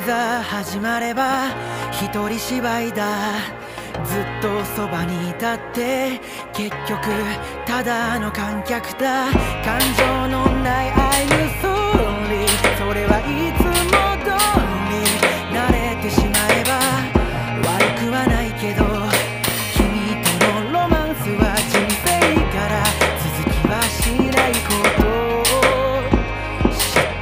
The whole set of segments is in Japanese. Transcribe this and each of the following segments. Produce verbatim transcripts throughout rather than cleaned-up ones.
ざ始まれば一人芝居だ。ずっとそばにいたって結局ただの観客だ。感情のない I'm sorry、 それはいつも通り慣れてしまえば悪くはないけど、君とのロマンスは人生から続きはしないことを知った。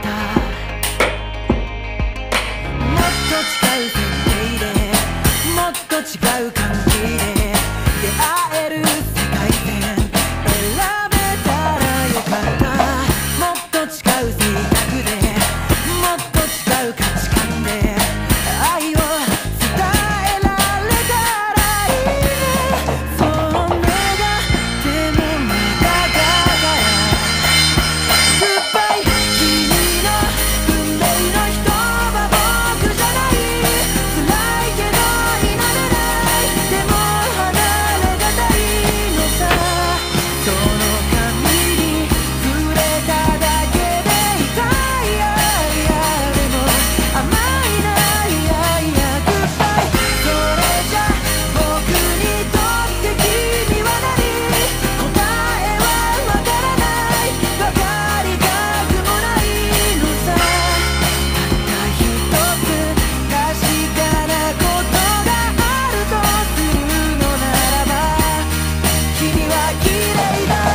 もっと違う設定でもっと違う関係で出会える世界線選べたらよかった。もっと違う性格でもっと違う価値観で愛を伝えられたらいいね。そんながでもまだだからグッバイ、君の運命の人は僕じゃない。辛いけど否めない、でも離れがたいのさ。その髪に触れただけで痛い、いやいやでも甘いな、いやいやグッバイ。それじゃ僕にとって君は何？答えはわからない、わかりたくもないのさ。たった一つ確かなことがあるとするのならば、君は綺麗だ。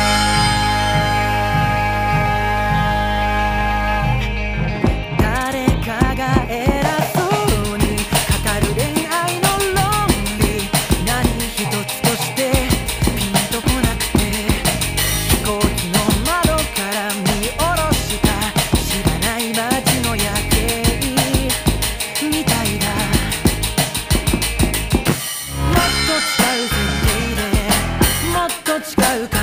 誰かが偉そうに語る恋愛の論理、何一つとしてピンとこなくて、飛行機の窓から見下ろした知らない街の夜景みたいだ。もっと違う設定でもっと違う